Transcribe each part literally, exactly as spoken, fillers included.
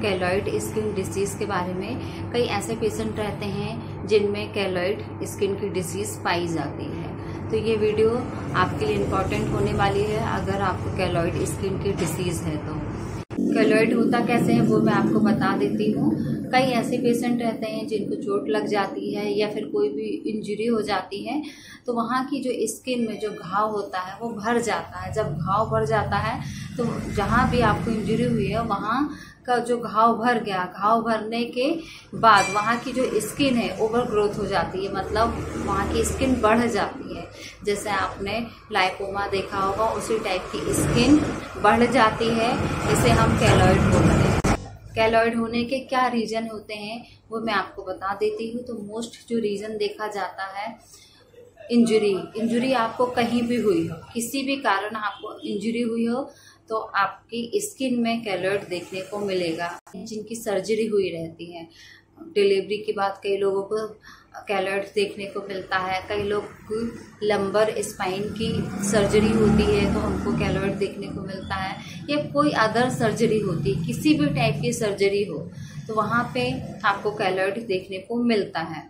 Keloid skin disease के बारे में। कई ऐसे पेशेंट रहते हैं जिनमें केलॉइड स्किन की डिसीज़ पाई जाती है, तो ये वीडियो आपके लिए इम्पोर्टेंट होने वाली है अगर आपको केलॉइड स्किन की डिसीज़ है तो। केलॉइड होता कैसे है वो मैं आपको बता देती हूँ। कई ऐसे पेशेंट रहते हैं जिनको चोट लग जाती है या फिर कोई भी इंजरी हो जाती है, तो वहाँ की जो स्किन में जो घाव होता है वो भर जाता है। जब घाव भर जाता है तो जहाँ भी आपको इंजरी हुई है वहाँ का जो घाव भर गया, घाव भरने के बाद वहाँ की जो स्किन है ओवर ग्रोथ हो जाती है, मतलब वहाँ की स्किन बढ़ जाती है। जैसे आपने लाइपोमा देखा होगा, उसी टाइप की स्किन बढ़ जाती है, इसे हम केलॉइड बोलते हैं। केलॉइड होने के क्या रीज़न होते हैं वो मैं आपको बता देती हूँ। तो मोस्ट जो रीज़न देखा जाता है, इंजरी इंजरी आपको कहीं भी हुई हो, किसी भी कारण आपको इंजरी हुई हो तो आपकी स्किन में केलॉइड देखने को मिलेगा। जिनकी सर्जरी हुई रहती है, डिलीवरी के बाद कई लोगों को केलॉइड देखने को मिलता है। कई लोग की लंबर स्पाइन की सर्जरी होती है तो उनको केलॉइड देखने को मिलता है, या कोई अदर सर्जरी होती है, किसी भी टाइप की सर्जरी हो तो वहाँ पे आपको केलॉइड देखने को मिलता है।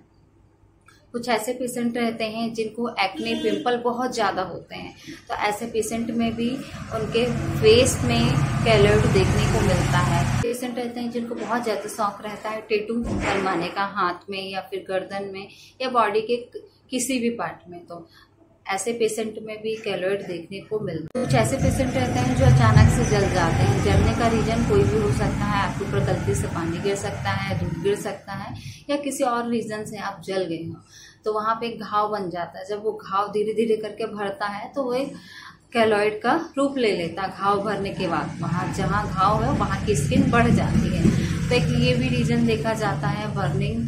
कुछ ऐसे पेशेंट रहते हैं जिनको एक्ने पिंपल बहुत ज़्यादा होते हैं, तो ऐसे पेशेंट में भी उनके फेस में केलॉइड देखने को मिलता है। पेशेंट रहते हैं जिनको बहुत ज़्यादा शौक रहता है टैटू बनवाने का, हाथ में या फिर गर्दन में या बॉडी के किसी भी पार्ट में, तो ऐसे पेशेंट में भी केलॉइड देखने को मिलता है। कुछ ऐसे पेशेंट रहते हैं जो अचानक से जल जाते हैं। जलने का रीज़न कोई भी हो सकता है, आपके ऊपर गलती से पानी गिर सकता है, दूध गिर सकता है, या किसी और रीज़न से आप जल गए हो तो वहाँ पे एक घाव बन जाता है। जब वो घाव धीरे धीरे करके भरता है तो वो एक केलॉइड का रूप ले लेता है। घाव भरने के बाद वहाँ जहाँ घाव है वहाँ की स्किन बढ़ जाती है। तो एक ये भी रीज़न देखा जाता है। बर्निंग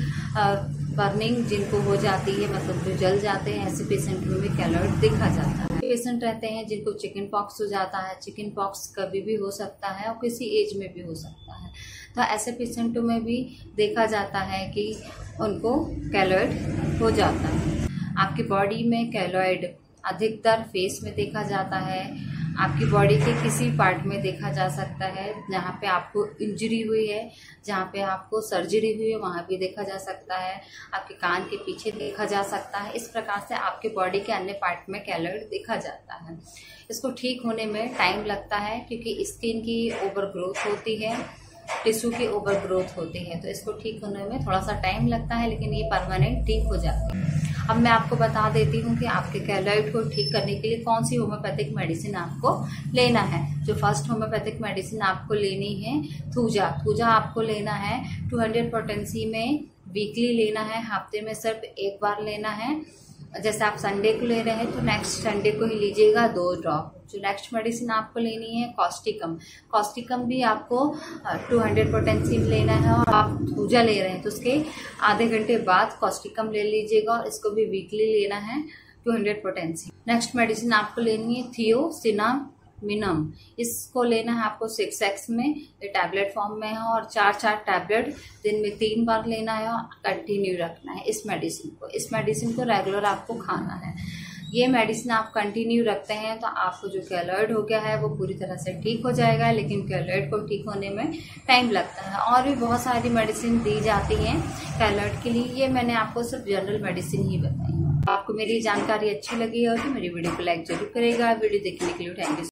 बर्निंग जिनको हो जाती है, मतलब जो जल जाते हैं, ऐसे पेशेंट में भी केलॉइड देखा जाता है। पेशेंट रहते हैं जिनको चिकन पॉक्स हो जाता है। चिकन पॉक्स कभी भी हो सकता है और किसी एज में भी हो सकता है, तो ऐसे पेशेंटों में भी देखा जाता है कि उनको केलॉइड हो जाता है। आपकी बॉडी में केलॉइड अधिकतर फेस में देखा जाता है, आपकी बॉडी के किसी पार्ट में देखा जा सकता है। जहाँ पे आपको इंजरी हुई है, जहाँ पे आपको सर्जरी हुई है वहाँ भी देखा जा सकता है। आपके कान के पीछे देखा जा सकता है। इस प्रकार से आपके बॉडी के अन्य पार्ट में केलॉइड देखा जाता है। इसको ठीक होने में टाइम लगता है क्योंकि स्किन की ओवर ग्रोथ होती है, टिश्यू की ओवर ग्रोथ होती है, तो इसको ठीक होने में थोड़ा सा टाइम लगता है, लेकिन ये परमानेंट ठीक हो जाती है। अब मैं आपको बता देती हूँ कि आपके केलॉइड को ठीक करने के लिए कौन सी होम्योपैथिक मेडिसिन आपको लेना है। जो फर्स्ट होम्योपैथिक मेडिसिन आपको लेनी है थूजा। थूजा आपको लेना है टू हंड्रेड पोटेंसी में, वीकली लेना है, हफ्ते में सिर्फ एक बार लेना है। जैसे आप संडे को ले रहे हैं तो नेक्स्ट संडे को ही लीजिएगा दो ड्रॉप। जो नेक्स्ट मेडिसिन आपको लेनी है कॉस्टिकम। कॉस्टिकम भी आपको टू हंड्रेड पोटेंसी में लेना है, और आप थूजा ले रहे हैं तो उसके आधे घंटे बाद कॉस्टिकम ले लीजिएगा, और इसको भी वीकली लेना है two hundred potency. Next medicine आपको लेनी है थियोसिनामिनम। इसको लेना है आपको सिक्स एक्स में, ये टैबलेट फॉर्म में है, और चार चार टैबलेट दिन में तीन बार लेना है और कंटिन्यू रखना है इस मेडिसिन को। इस मेडिसिन को रेगुलर आपको खाना है। ये मेडिसिन आप कंटिन्यू रखते हैं तो आपको जो केलॉइड हो गया है वो पूरी तरह से ठीक हो जाएगा, लेकिन केलॉइड को ठीक होने में टाइम लगता है। और भी बहुत सारी मेडिसिन दी जाती हैं केलॉइड के लिए, ये मैंने आपको सिर्फ जनरल मेडिसिन ही बताई। आपको मेरी जानकारी अच्छी लगी हो तो मेरी वीडियो को लाइक जरूर करेगा। वीडियो देखने के लिए थैंक यू।